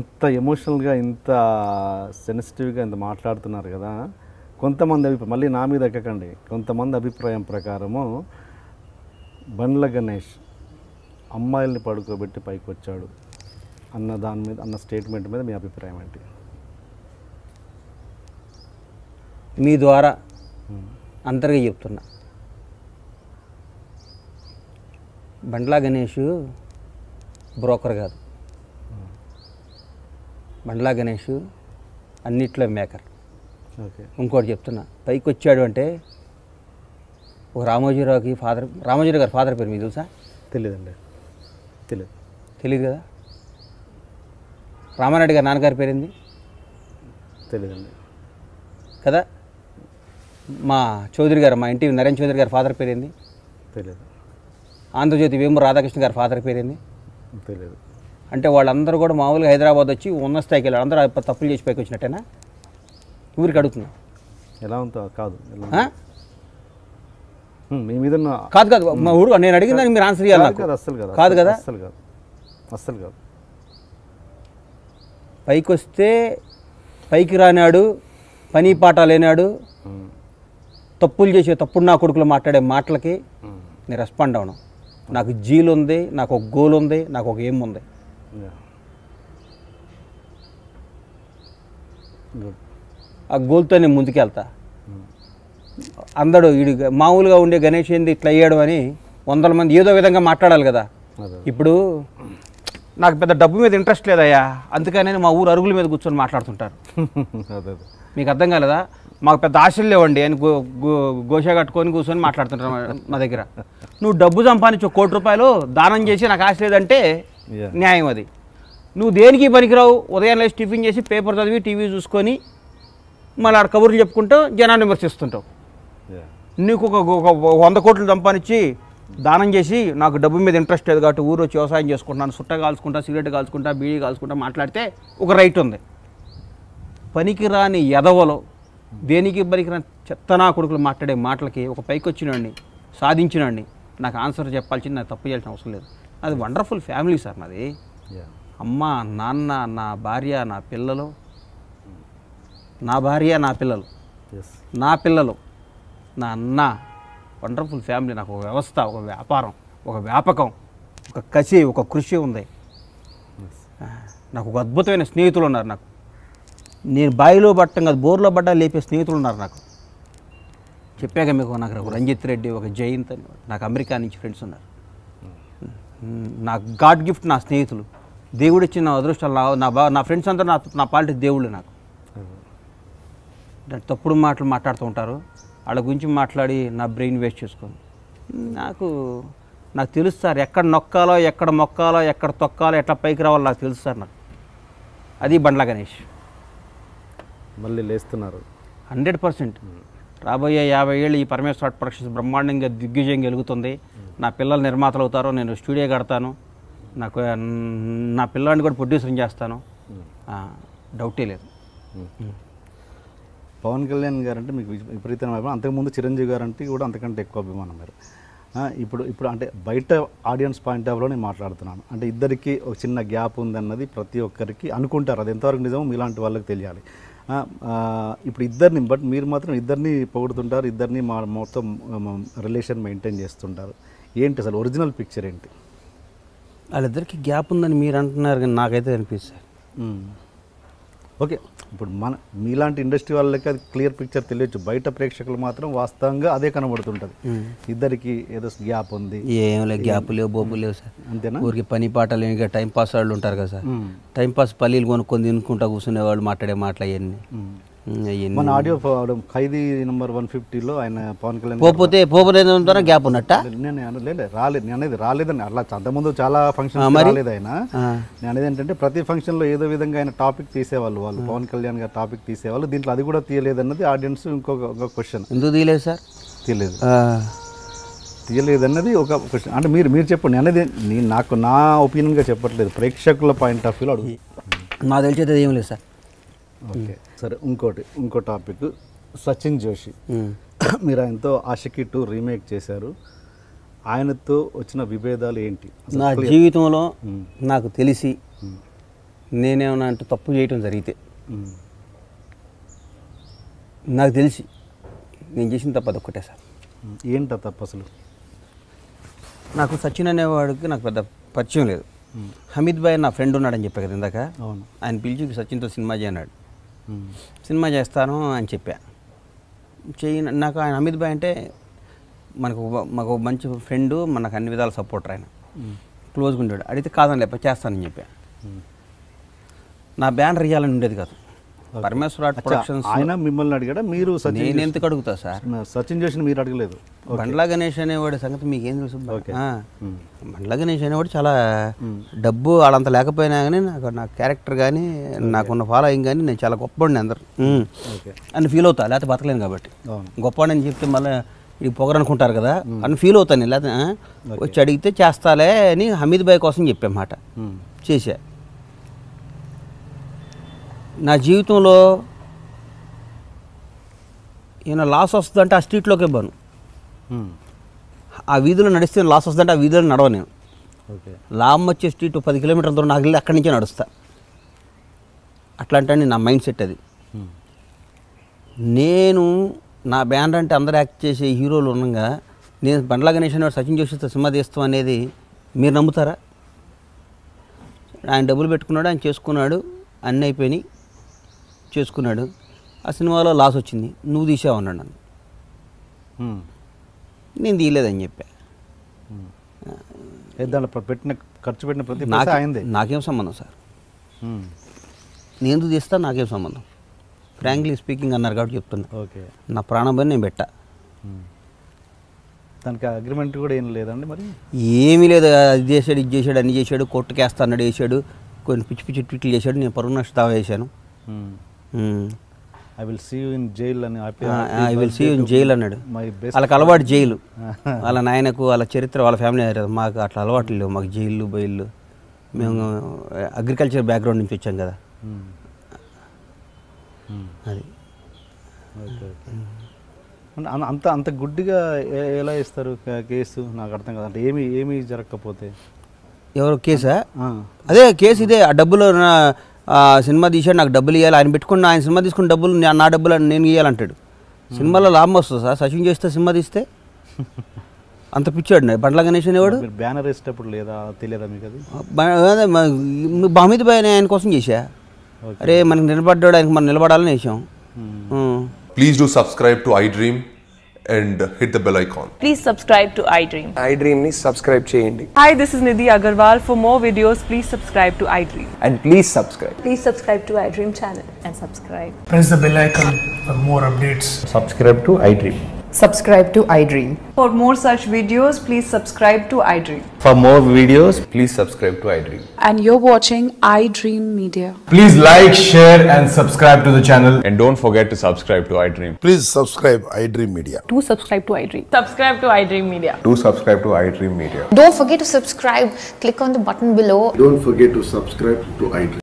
ఇంత ఎమోషనల్గా ఇంత సెన్సిటివ్గా ఇంత మాట్లాడుతున్నారు కదా. కొంతమంది అభిప్రాయం, మళ్ళీ నా మీద ఎక్కకండి, కొంతమంది అభిప్రాయం ప్రకారము బండ్ల గణేష్ అమ్మాయిల్ని పడుకోబెట్టి పైకి వచ్చాడు అన్న దాని మీద, అన్న స్టేట్మెంట్ మీద మీ అభిప్రాయం ఏంటి? మీ ద్వారా అందరికీ చెప్తున్నా, బండ్లా గణేష్ బ్రోకర్ కాదు. బండ్లా గణేష్ అన్నిట్లో మేకర్. ఓకే. ఇంకోటి చెప్తున్నా, పైకి వచ్చాడు అంటే ఒక రామోజీరావుకి ఫాదర్, రామోజీరావు గారి ఫాదర్ పేరు మీకు తెలుసా? తెలియదండి. తెలియదు కదా. రామారెడ్డి గారి నాన్నగారి పేరేంది? తెలియదండి కదా. మా చౌదరి గారు, మా ఇంటి నరేంద్ర చౌదరి గారి ఫాదర్ పేరేంది? తెలియదు. ఆంధ్రజ్యోతి వేమూరు రాధాకృష్ణ గారి ఫాదర్ పేరేంది? తెలియదు. అంటే వాళ్ళందరూ కూడా మామూలుగా హైదరాబాద్ వచ్చి ఉన్న స్థాయికి వెళ్ళారు. అందరూ తప్పులు చేసి పైకి వచ్చినట్టేనా? ఊరికి అడుగుతున్నా. ఎలా ఉందో కాదు, మీ మీద కాదు కాదు, మా ఊరు నేను అడిగిన దానికి మీరు ఆన్సర్ చేయాలి. అస్సలు కాదు. కాదు కదా. అస్సలు కాదు. పైకి వస్తే పైకి రానాడు, పని పాట లేనాడు, తప్పులు చేసే తప్పుడు నా కొడుకులు మాట్లాడే మాటలకి నేను రెస్పాండ్ అవను. నాకు జీల్ ఉంది, నాకు ఒక గోల్ ఉంది, నాకు ఒక ఏం ఉంది. ఆ గోల్తో నేను ముందుకెళ్తా. అందరూ వీడు మామూలుగా ఉండే గణేష్ ఏంది ఇట్లా అయ్యాడు అని 100 మంది ఏదో విధంగా మాట్లాడాలి కదా. ఇప్పుడు నాకు పెద్ద డబ్బు మీద ఇంట్రెస్ట్ లేదయ్యా, అందుకని మా ఊరు అరుగుల మీద కూర్చొని మాట్లాడుతుంటారు. మీకు అర్థం కాలేదా? మాకు పెద్ద ఆశలు లేవండి అని గోషా కట్టుకొని కూర్చొని మాట్లాడుతుంటారు మా దగ్గర. నువ్వు డబ్బు సంపాదించు, 1 కోటి రూపాయలు దానం చేసి నాకు ఆశ లేదంటే న్యాయం అది. నువ్వు దేనికి పనికిరావు, ఉదయం లేచి టిఫిన్ చేసి పేపర్ చదివి టీవీ చూసుకొని మళ్ళీ ఆడ కబుర్లు చెప్పుకుంటూ జనాన్ని విమర్శిస్తుంటావు. నీకు ఒక 100 కోట్లు సంపాదించి దానం చేసి నాకు డబ్బు మీద ఇంట్రెస్ట్ లేదు కాబట్టి ఊరు వచ్చి వ్యవసాయం చేసుకుంటున్నాను, సుట్ట కాల్చుకుంటా, సిగరెట్ కాల్చుకుంటా, బీడీ కాల్చుకుంటా మాట్లాడితే ఒక రైట్ ఉంది. పనికిరాని ఎదవలో దేనికి పనికిరాని చెత్తనా కొడుకులు మాట్లాడే మాటలకి ఒక పైకి వచ్చినండి, సాధించినండి, నాకు ఆన్సర్ చెప్పాల్సింది, నాకు తప్పు చేయాల్సిన అవసరం లేదు. అది వండర్ఫుల్ ఫ్యామిలీ సార్ నాది. అమ్మ, నాన్న, నా భార్య, నా పిల్లలు, నా భార్య, నా పిల్లలు, నా పిల్లలు, నా అన్న, వండర్ఫుల్ ఫ్యామిలీ. నాకు ఒక వ్యవస్థ, ఒక వ్యాపారం, ఒక వ్యాపకం, ఒక కసి, ఒక కృషి ఉంది. నాకు ఒక అద్భుతమైన స్నేహితులు ఉన్నారు. నాకు నేను బాయిలో పట్టం కాదు, బోర్లో పడ్డా లేపే స్నేహితులు ఉన్నారు నాకు. చెప్పాక మీకు, నాకు ఒక రంజిత్ రెడ్డి, ఒక జయంత్ అని నాకు అమెరికా నుంచి ఫ్రెండ్స్ ఉన్నారు. నాకు గాడ్ గిఫ్ట్ నా స్నేహితులు, దేవుడు ఇచ్చిన నా అదృష్టాలు. నా ఫ్రెండ్స్ అందరూ నా పాలిటీ దేవుళ్ళు. నాకు తప్పుడు మాటలు మాట్లాడుతూ ఉంటారు, వాళ్ళ గురించి మాట్లాడి నా బ్రెయిన్ వేస్ట్ చేసుకోను. నాకు తెలుసు సార్, ఎక్కడ నొక్కాలో, ఎక్కడ మొక్కాలో, ఎక్కడ తొక్కాలో, ఎట్లా పైకి రావాలో నాకు తెలుసు సార్. నాకు అది బండ్ల గణేష్. మళ్ళీ లేస్తున్నారు 100%. రాబోయే 50 ఏళ్ళు ఈ పరమేశ్వర ప్రొడక్షన్స్ బ్రహ్మాండంగా దిగ్విజయం కలుగుతుంది. నా పిల్లలు నిర్మాతలు అవుతారు, నేను స్టూడియో కడతాను, నాకు నా పిల్లాడిని కూడా ప్రొడ్యూసర్ చేస్తాను, డౌటే లేదు. పవన్ కళ్యాణ్ గారు అంటే మీకు విపరీతమైన అభిమానం. అంతకుముందు చిరంజీవి గారు అంటే కూడా అంతకంటే ఎక్కువ అభిమానం మీరు. ఇప్పుడు అంటే బయట ఆడియన్స్ పాయింట్ ఆఫ్ వ్యూలో నేను మాట్లాడుతున్నాను. అంటే ఇద్దరికి ఒక చిన్న గ్యాప్ ఉందన్నది ప్రతి ఒక్కరికి అనుకుంటారు. అది ఎంతవరకు నిజమో మీలాంటి వాళ్ళకి తెలియాలి. ఇప్పుడు ఇద్దరిని, బట్ మీరు మాత్రం ఇద్దరిని పొగుడుతుంటారు, ఇద్దరిని మొత్తం రిలేషన్ మెయింటైన్ చేస్తుంటారు. ఏంటి అసలు ఒరిజినల్ పిక్చర్ ఏంటి? వాళ్ళిద్దరికి గ్యాప్ ఉందని మీరు అంటున్నారు, కానీ నాకైతే అనిపిస్తుంది. ఓకే, ఇప్పుడు మీలాంటి ఇండస్ట్రీ వాళ్ళకి అది క్లియర్ పిక్చర్ తెలియచ్చు, బయట ప్రేక్షకులు మాత్రం వాస్తవంగా అదే కనబడుతుంటుంది. ఇద్దరికి ఏదో గ్యాప్ ఉంది. ఏం లేదు, గ్యాప్ లేవు, బోబు లేవు సార్. అంతేనా? ఊరికి పని పాట లేని టైం పాస్ వాళ్ళు ఉంటారు కదా సార్. టైం పాస్ పల్లీలు కొనుక్కొని తినుకుంటా కూర్చునే వాళ్ళు మాట్లాడే మాటలు అవన్నీ. మన ఆడియో ఖైదీ నెంబర్ 150లో ఆయన పవన్ కళ్యాణ్ పోతే గ్యాప్ ఉన్నట్ట రాలేదు. నేను అనేది రాలేదని అట్లా అంతకుముందు చాలా ఫంక్షన్ రాలేదు ఆయన. నేను అనేది ఏంటంటే ప్రతి ఫంక్షన్లో ఏదో విధంగా ఆయన టాపిక్ తీసేవాళ్ళు, వాళ్ళు పవన్ కళ్యాణ్ గారు టాపిక్ తీసేవాళ్ళు. దీంట్లో అది కూడా తీయలేదు అన్నది ఆడియన్స్ ఇంకొక క్వశ్చన్. ఎందుకు తీయలేదు సార్? తీయలేదు అన్నది ఒక క్వశ్చన్. అంటే మీరు చెప్పండి అనేది, నాకు నా ఒపీనియన్గా చెప్పట్లేదు, ప్రేక్షకుల పాయింట్ ఆఫ్ వ్యూలో అడుగు. నా తెలిసేది ఏం లేదు సార్. ఓకే సరే, ఇంకో టాపిక్, సచిన్ జోషి. మీరు ఆయనతో ఆషికీ 2 రీమేక్ చేశారు. ఆయనతో వచ్చిన విభేదాలు ఏంటి? నా జీవితంలో నాకు తెలిసి నేనేమన్నా అంటే తప్పు చేయటం జరిగితే నాకు తెలిసి నేను చేసిన తప్పు అదొక్కటే సార్. ఏంట తప్పు అసలు? నాకు సచిన్ అనేవాడికి నాకు పెద్ద పరిచయం లేదు. హమీద్ భాయ్ నా ఫ్రెండ్ ఉన్నాడని చెప్పా కదా ఇందాక. ఆయన పిలిచి సచిన్తో సినిమా చేయన్నాడు. సినిమా చేస్తాను అని చెప్పా. నాకు ఆయన హమీద్ భాయ్ అంటే మాకు మంచి ఫ్రెండు, మనకు అన్ని విధాల సపోర్టర్. ఆయన క్లోజ్గా ఉంటాడు. అడిగితే కాదని లేప చేస్తానని చెప్పా. నా బ్యానర్ ఇవ్వాలని ఉండేది కాదు. పరమేశ్వర ఆర్ట్ ప్రొడక్షన్స్ ఆయన మిమ్మల్ని అడిగాడా? మీరు నేను ఎందుకు అడుగుతా సార్? సచిన్ చేసిన మీరు అడగలేదు. బండ్లా గణేష్ అనేవాడి సంగతి మీకు ఏం తెలుసు? బండ్లా గణేష్ అనేవాడు చాలా డబ్బు వాళ్ళంత లేకపోయినా కానీ నా క్యారెక్టర్ కానీ నాకున్న ఫాలోయింగ్ కానీ నేను చాలా గొప్పవాడిని అందరు అని ఫీల్ అవుతా. లేకపోతే బతకలేను కాబట్టి. గొప్పవాడిని అని చెప్తే మళ్ళీ ఇది పొగరనుకుంటారు కదా అని ఫీల్ అవుతాను. లేకపోతే వచ్చి అడిగితే చేస్తాలే అని హమీద్ భాయ్ కోసం చెప్పామాట. చేశా. నా జీవితంలో ఏమైనా లాస్ వస్తుందంటే ఆ స్ట్రీట్లోకి ఇవ్వను. ఆ వీధిలో నడిస్తే లాస్ వస్తుందంటే ఆ వీధిలో నడవ నేను. లాభం వచ్చే స్ట్రీట్ 10 కిలోమీటర్ల దూరం నాకు వెళ్ళి అక్కడి నుంచే నడుస్తా. అట్లాంటి నా మైండ్ సెట్ అది. నేను నా బ్యానర్ అంటే అందరూ యాక్ట్ చేసే హీరోలు ఉండగా నేను బండ్లా గణేష్ అనేవాడు సచిన్ జోషితో సినిమా తీస్తాం అనేది మీరు నమ్ముతారా? ఆయన డబ్బులు పెట్టుకున్నాడు, ఆయన చేసుకున్నాడు, అన్నీ అయిపోయినాయి, చేసుకున్నాడు. ఆ సినిమాలో లాస్ వచ్చింది, నువ్వు తీసావు అన్నాడు నన్ను. నేను తీయలేదని చెప్పా. ఖర్చు పెట్టిన ప్రతి నాకేం సంబంధం సార్? నేను తీస్తా, నాకేం సంబంధం? ఫ్రాంక్లీ స్పీకింగ్ అన్నారు కాబట్టి చెప్తున్నా. నా ప్రాణం పని నేను పెట్టా. దానికి అగ్రిమెంట్ కూడా ఏం లేదండి మరి? ఏమీ లేదు. అది చేశాడు, ఇది చేశాడు, అన్ని చేశాడు, కోర్టుకి వేస్తా అన్నాడు, వేసాడు, కొన్ని పిచ్చి పిచ్చి ట్వీట్లు చేశాడు. నేను పరువు నష్ట దావా వేశాను. I will see you in jail అని, I will see you in jail అన్నాడు. వాళ్ళకి అలవాటు జైలు. వాళ్ళ నాయనకు వాళ్ళ చరిత్ర వాళ్ళ ఫ్యామిలీ. మాకు అట్లా అలవాట్లు లేవు. మాకు జైళ్ళు బయళ్ళు. మేము అగ్రికల్చర్ బ్యాక్గ్రౌండ్ నుంచి వచ్చాం కదా. అది అంత అంత గుడ్డిగా ఎలా ఇస్తారు కేసు? నాకు అర్థం కాదు. అంటే ఏమీ జరగకపోతే ఎవరు కేసా? అదే కేసు ఇదే. ఆ డబ్బులు సినిమా తీసాడు, నాకు డబ్బులు ఇవ్వాలి. ఆయన పెట్టుకుని ఆయన సినిమా తీసుకున్న డబ్బులు నా డబ్బులు నేను ఇవ్వాలంటాడు. సినిమాలో లాభం వస్తుంది సార్. సచిన్ చేస్తే సినిమా తీస్తే అంత పిచ్చాడు బండ్లా గణేష్ అనేవాడు. బ్యానర్ వేసేటప్పుడు లేదా తెలియదా మీకు అది? హమీద్ భాయ్ ఆయన కోసం చేశా. అరే మనకి నిలబడ్డాడు, ఆయనకి మనం నిలబడాలని వేసాం. Please do subscribe to iDream and hit the bell icon. Please subscribe to iDream. iDream ni subscribe cheyandi. Hi, this is Nidhi Agarwal. For more videos, please subscribe to iDream. And please subscribe. Please subscribe to iDream channel and subscribe. Press the bell icon for more updates. Subscribe to iDream. Subscribe to iDream. For more such videos, please subscribe to iDream. For more videos, please subscribe to iDream. And you're watching iDream Media. Please like, share and subscribe to the channel. And don't forget to subscribe to iDream. Please subscribe iDream Media. Do subscribe to iDream. Subscribe to iDream Media. Do subscribe to iDream Media. Don't forget to subscribe. Click on the button below. Don't forget to subscribe to iDream.